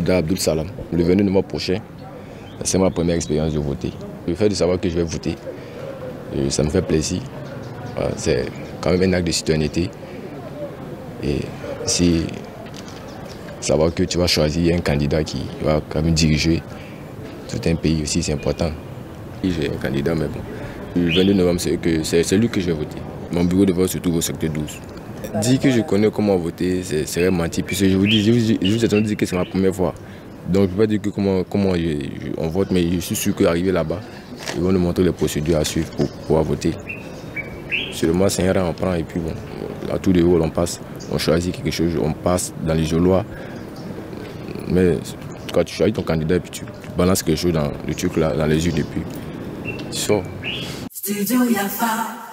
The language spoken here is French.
Bouddha Abdul Salam. Le 22 novembre prochain, c'est ma première expérience de voter. Le fait de savoir que je vais voter, ça me fait plaisir. C'est quand même un acte de citoyenneté. Et si savoir que tu vas choisir un candidat qui va quand même diriger tout un pays aussi, c'est important. J'ai un candidat, mais bon. Le 22 novembre, c'est lui que je vais voter. Mon bureau de vote se trouve au secteur 12. Dire que je connais comment voter, c'est serait mentir. Puisque je vous ai dit que c'est ma première fois. Donc je ne peux pas dire que comment on vote, mais je suis sûr qu'arriver là-bas, ils vont nous montrer les procédures à suivre pour pouvoir voter. Seulement, c'est un rang, on prend et puis bon, à tout de haut, on passe, on choisit quelque chose, on passe dans les gelois. Mais quand tu choisis ton candidat et puis tu balances quelque chose dans le truc là, dans les yeux depuis, tu sors. Studio Yafa.